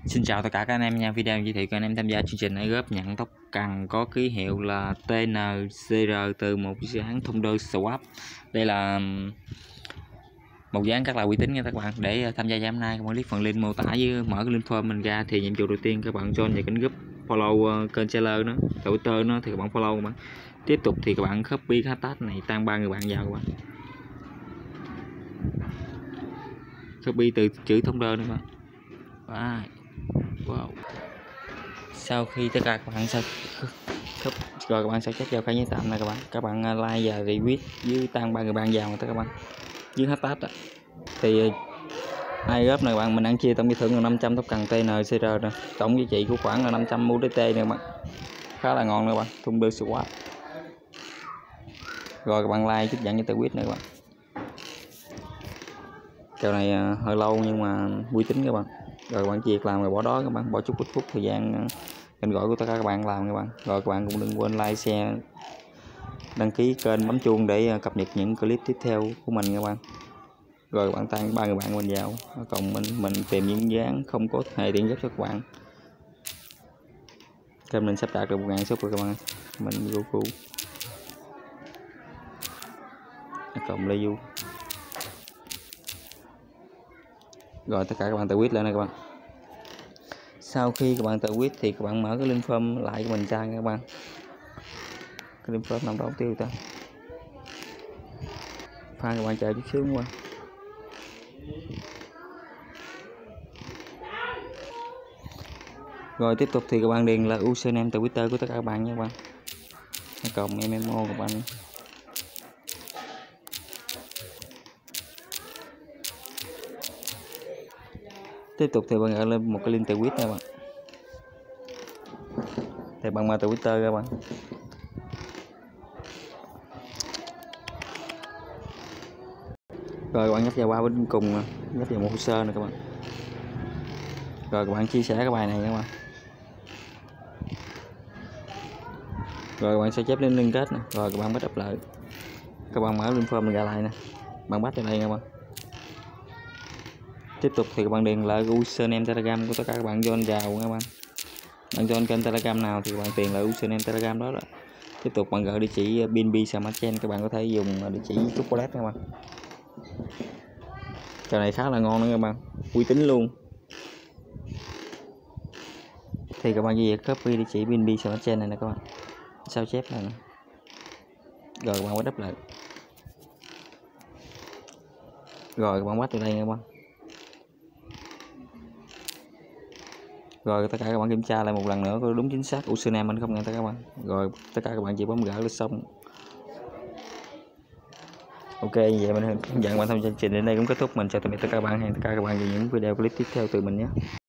Xin chào tất cả các anh em nha. Video giới thiệu các anh em tham gia chương trình airdrop nhận tóc cần có ký hiệu là TNCR từ một dự án Thunder Swap. Đây là một dự án rất là uy tín nha các bạn. Để tham gia hôm nay các bạn click phần link mô tả với mở cái link form mình ra thì nhiệm vụ đầu tiên các bạn join vào kênh group, follow kênh seller nó, Twitter nó thì các bạn follow các bạn. Tiếp tục thì các bạn copy cái hashtag này tăng 3 người bạn vào các bạn. Copy từ chữ Thunder nữa các bạn. Wow. Sau khi tất cả các bạn rồi các bạn sẽ check vào cái giấy tạm này các bạn like và retweet với tăng 3 người bạn vào người ta các bạn với hashtag đó. Thì airdrop này bạn mình ăn chia tổng giải thưởng là 500 tóc cần TNCR nè, tổng giá trị của khoảng là 500 USDT nè các bạn, khá là ngon nè các bạn. Thunder Swap. Rồi các bạn like chúc nhận cho tweet nữa các bạn. Kèo này hơi lâu nhưng mà uy tín các bạn. Rồi các bạn chỉ việc làm rồi bỏ đó các bạn, bỏ chút phút thời gian kênh gọi của tất cả các bạn làm các bạn. Rồi các bạn cũng đừng quên like, share, đăng ký kênh, bấm chuông để cập nhật những clip tiếp theo của mình các bạn. Rồi các bạn tăng 3 người bạn mình vào, còn mình tìm những dự án không có hề tiện giúp cho các bạn. Kênh mình sắp đạt được 1000 sub rồi các bạn. Mình Goku cộng Lê Du. Rồi tất cả các bạn tự quyết lên này các bạn. Sau khi các bạn tự quyết thì các bạn mở cái link form lại của mình ra các bạn. Cái link form nằm đó tiêu ta. Pha các bạn chờ chút xíu qua. Rồi tiếp tục thì các bạn điền là username từ Twitter của tất cả các bạn nha các bạn. Cộng MMO các bạn. Tiếp tục thì bạn gửi lên một cái link từ Twitter các bạn. Thì bạn mở từ Twitter các bạn. Rồi các bạn nhấp vào qua bên cùng, nhấp vào một hồ sơ này các bạn. Rồi các bạn chia sẻ cái bài này các bạn. Rồi các bạn sẽ chép lên liên kết này. Rồi các bạn bắt up lại. Các bạn mở link form mình ra lại nè. Bạn bắt vào đây các bạn. Tiếp tục thì các bạn điền lại username Telegram của tất cả các bạn join vào các bạn. Bạn join kênh Telegram nào thì các bạn điền lại username Telegram đó. Tiếp tục bạn gửi địa chỉ BNB Smartchain, các bạn có thể dùng địa chỉ chocolate các bạn. Trò này khá là ngon nữa các bạn, uy tín luôn. Thì các bạn chỉ việc copy địa chỉ BNB Smartchain này nè các bạn, sao chép này nè. Rồi các bạn bắt lại. Rồi các bạn bắt vào đây các bạn. Rồi tất cả các bạn kiểm tra lại một lần nữa có đúng chính xác username anh không nghe các bạn. Rồi tất cả các bạn chỉ bấm gửi là xong. Ok, vậy mình hướng dẫn bạn thông chương trình đến đây cũng kết thúc. Mình chào tạm biệt tất cả các bạn, hẹn tất cả các bạn vào những video clip tiếp theo từ mình nhé.